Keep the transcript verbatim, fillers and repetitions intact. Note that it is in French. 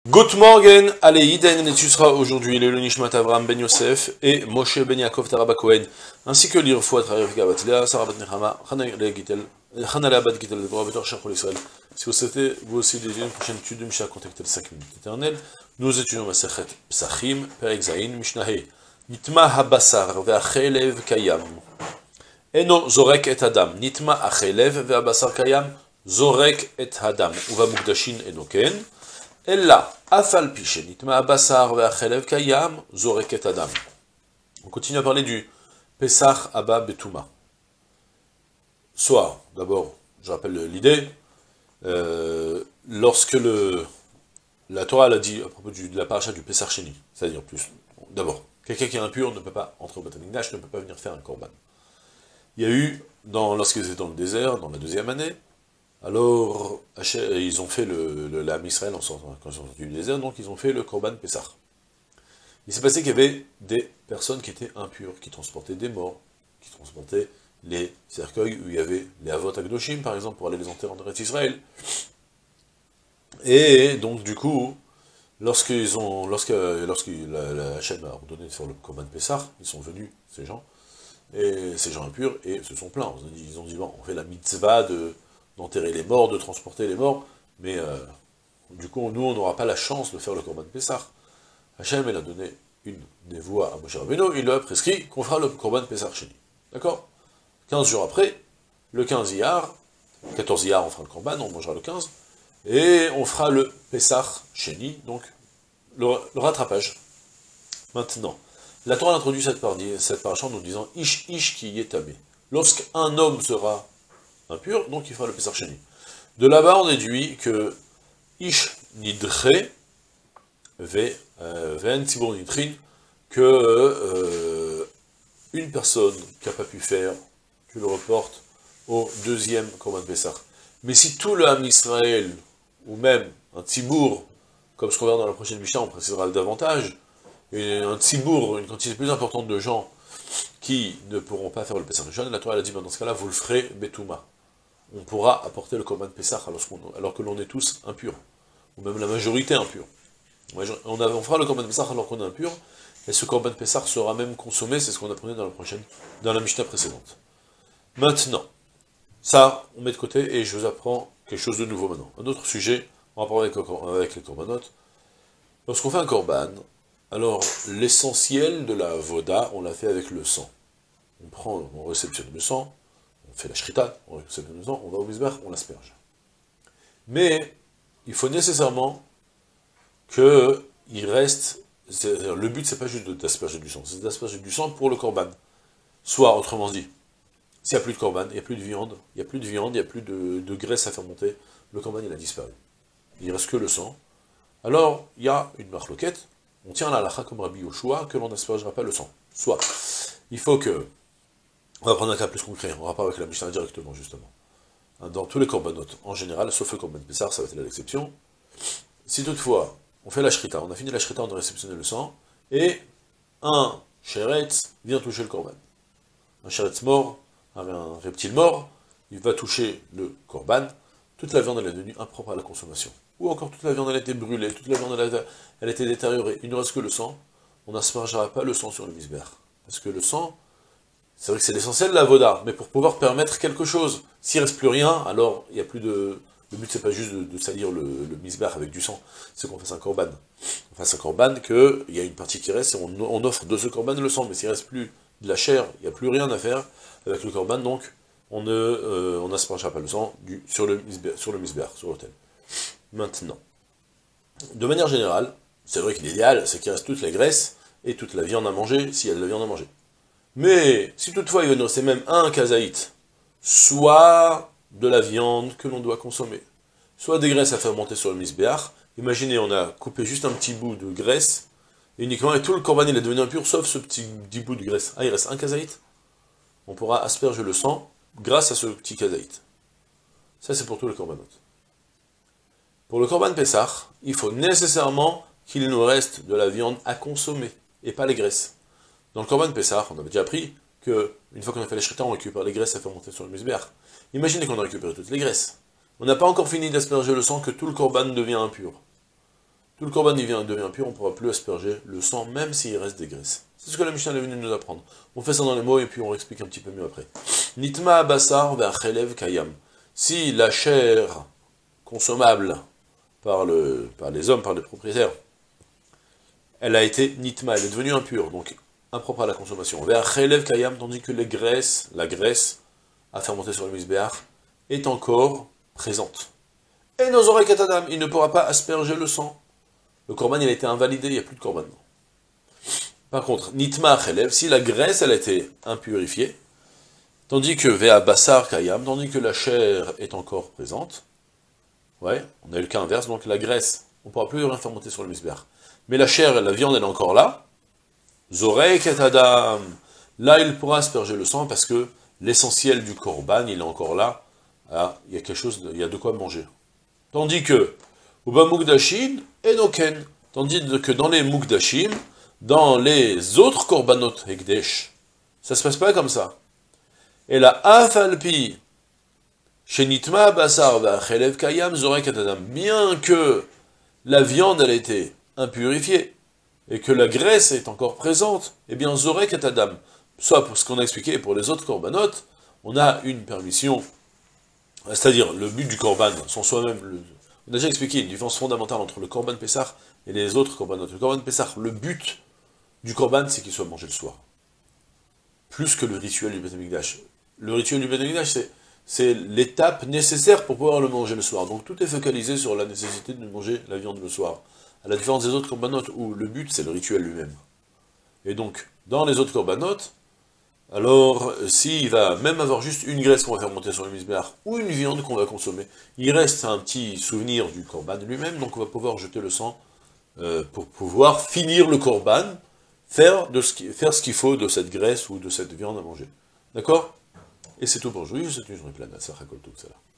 Good morning, allez, Iden, et tu seras aujourd'hui le Nishmat Avram Ben Yosef et Moshe Ben Yaakov Taraba Cohen, ainsi que l'Irfouat Tarif Gabatlea, Sarah Bat Nechama, Hanala Bat Gitel, Deborah Betor Shachol Israël. Si vous souhaitez, vous aussi, dédier une prochaine étude de Mishnah, contactez les cinq minutes éternelles. Nous étudions Masechet Psachim, Perek Zayin, Mishnahé. Nitma Habasar, Ve'achelev Kayam. Eno Zorek et Adam. Nitma Achelev, Ve'abasar Kayam, Zorek et Adam. Uva Mukdashin Enoken. Ella, afal piche, nitma abasar ve'achelev kayam, zoreket adam. On continue à parler du Pesach Abba Betouma. Soit, d'abord, je rappelle l'idée, euh, lorsque le, la Torah elle a dit à propos du, de la paracha du Pesach Sheni, c'est-à-dire plus, d'abord, quelqu'un qui est impur ne peut pas entrer au Beth Amikdash, ne peut pas venir faire un korban. Il y a eu, dans, lorsqu'ils étaient dans le désert, dans la deuxième année, alors, ils ont fait le, le l'âme Israël en sortant, quand ils sont sortis du désert, donc ils ont fait le Korban Pessah. Il s'est passé qu'il y avait des personnes qui étaient impures, qui transportaient des morts, qui transportaient les cercueils où il y avait les Avot Akdoshim, par exemple, pour aller les enterrer en Eretz Israël. Et donc, du coup, lorsqu'ils ont, lorsque, lorsque la, la Hachem a ordonné de faire le Korban Pessah, ils sont venus, ces gens, et ces gens impurs, et se sont plaints. Ils ont dit, bon, on fait la mitzvah de d'enterrer les morts, de transporter les morts, mais euh, du coup, nous, on n'aura pas la chance de faire le Korban Pessah. Hachem, il a donné une des voies à Moshe Rabbeinu, il lui a prescrit qu'on fera le Korban Pessah Sheni. D'accord? quinze jours après, le quinze Iyar, quatorze Iyar, on fera le Korban, on mangera le quinze, et on fera le Pessah Sheni, donc le, le rattrapage. Maintenant, la Torah introduit cette, cette paracha en nous disant « Ish ish ki yetamé ». Lorsqu'un homme sera impur, donc il fera le Pesach Sheni. De là-bas, on déduit que Ish Nidre, Ven Tzibur Nidrin, que euh, une personne qui n'a pas pu faire, tu le reportes au deuxième Korban Pesach. Mais si tout le Ham Israël, ou même un Tzibour, comme ce qu'on verra dans la prochaine Mishnah, on précisera davantage, et un Tzibour, une quantité plus importante de gens qui ne pourront pas faire le Pesach Rishon, la Torah elle a dit, ben dans ce cas-là, vous le ferez Betouma. On pourra apporter le Korban Pessah alors, alors que l'on est tous impurs, ou même la majorité impure. On, a, on fera le Korban Pessah alors qu'on est impur, et ce Korban Pessah sera même consommé, c'est ce qu'on apprenait dans la prochaine, dans la Mishnah précédente. Maintenant, ça, on met de côté, et je vous apprends quelque chose de nouveau maintenant. Un autre sujet, en rapport avec, avec les Korbanot. Lorsqu'on fait un Korban, alors l'essentiel de la Voda, on l'a fait avec le sang. On prend, on réceptionne le sang, on fait la shrita, on réceptionne le sang, on va au misbeh, on l'asperge. Mais il faut nécessairement qu'il reste, le but c'est pas juste d'asperger du sang, c'est d'asperger du sang pour le korban. Soit, autrement dit, s'il n'y a plus de korban, il n'y a plus de viande, il n'y a plus de viande, il n'y a plus de, de graisse à faire monter, le korban il a disparu. Il ne reste que le sang. Alors, il y a une marloquette, on tient la halakha comme Rabbi Yoshua, que l'on n'aspergera pas le sang. Soit, il faut que, on va prendre un cas plus concret, en rapport avec la Mishnah directement, justement. Dans tous les korbanot, en général, sauf le korban Pessah, ça va être l'exception. Si toutefois, on fait la shrita, on a fini la shrita, on a réceptionné le sang, et un sheretz vient toucher le korban. Un sheretz mort, un reptile mort, il va toucher le korban, toute la viande elle est devenue impropre à la consommation. Ou encore toute la viande elle a été brûlée, toute la viande elle a, elle a été détériorée, il ne reste que le sang, on n'aspergera pas le sang sur le misbeh. Parce que le sang, c'est vrai que c'est l'essentiel de la voda, mais pour pouvoir permettre quelque chose, s'il ne reste plus rien, alors il n'y a plus de... Le but c'est pas juste de, de salir le, le misbeh avec du sang, c'est qu'on fasse un korban. On fasse un korban, qu'il y a une partie qui reste, et on, on offre de ce korban le sang, mais s'il ne reste plus de la chair, il n'y a plus rien à faire avec le korban, donc on ne euh, on n'aspergera pas le sang du, sur le misbeh, sur le misbeh, sur l'autel. Maintenant, de manière générale, c'est vrai que l'idéal, c'est qu'il reste toute la graisse et toute la viande à manger, s'il y a de la viande à manger. Mais, si toutefois il va nous rester même un kazaït, soit de la viande que l'on doit consommer, soit des graisses à faire monter sur le misbeh, imaginez, on a coupé juste un petit bout de graisse, uniquement, et tout le korban il est devenu impur, sauf ce petit, petit bout de graisse. Ah, il reste un kazaït, on pourra asperger le sang grâce à ce petit kazaït. Ça, c'est pour tous les korbanot. Pour le korban Pessah, il faut nécessairement qu'il nous reste de la viande à consommer, et pas les graisses. Dans le korban Pessah, on avait déjà appris que, une fois qu'on a fait les shrita, on récupère les graisses à faire monter sur le misbeh. Imaginez qu'on a récupéré toutes les graisses. On n'a pas encore fini d'asperger le sang que tout le korban devient impur. tout le korban il vient, devient pur, on ne pourra plus asperger le sang, même s'il reste des graisses. C'est ce que la Mishnah est venue nous apprendre. On fait ça dans les mots, et puis on explique un petit peu mieux après. Nitma basar ve'achelev kayam. Si la chair consommable par, le, par les hommes, par les propriétaires, elle a été nitma, elle est devenue impure, donc impropre à la consommation. Ve'achelev kayam, tandis que les graisses, la graisse à fermenter sur le misbéach, est encore présente. Et nos oreilles katadam, il ne pourra pas asperger le sang. Le korban, il a été invalidé, il n'y a plus de korban. Par contre, nitma achelev, si la graisse, elle a été impurifiée, tandis que vea basar kayam, tandis que la chair est encore présente, ouais, on a eu le cas inverse, donc la graisse, on ne pourra plus rien faire monter sur le misbéach. Mais la chair, la viande, elle est encore là, zorei katadam, là, il pourra asperger le sang, parce que l'essentiel du korban, il est encore là, ah, il y a quelque chose, de, il y a de quoi manger. Tandis que, uba mukdashin, enoken, tandis que dans les mukdashim, dans les autres korbanot hekdesh, ça se passe pas comme ça. Et la afalpi, shenitma basar va'achelev kayam zorei katadam, bien que la viande elle a été impurifiée, et que la graisse est encore présente, eh bien zorei katadam, soit pour ce qu'on a expliqué, pour les autres korbanot, on a une permission, c'est-à-dire le but du korban, son soi-même, le, on a déjà expliqué une différence fondamentale entre le korban Pessah et les autres korbanot. Le korban Pessah, le but du korban, c'est qu'il soit mangé le soir. Plus que le rituel du Beth Amikdash. Le rituel du Beth Amikdash, c'est, c'est l'étape nécessaire pour pouvoir le manger le soir. Donc tout est focalisé sur la nécessité de manger la viande le soir. À la différence des autres korbanot, où le but, c'est le rituel lui-même. Et donc, dans les autres korbanot, alors, s'il va même avoir juste une graisse qu'on va faire monter sur le misbéach, ou une viande qu'on va consommer, il reste un petit souvenir du korban lui-même, donc on va pouvoir jeter le sang euh, pour pouvoir finir le korban, faire, de ce qui, faire ce qu'il faut de cette graisse ou de cette viande à manger. D'accord? Et c'est tout pour aujourd'hui, je vous souhaite une journée pleine. Ça raconte tout ça là.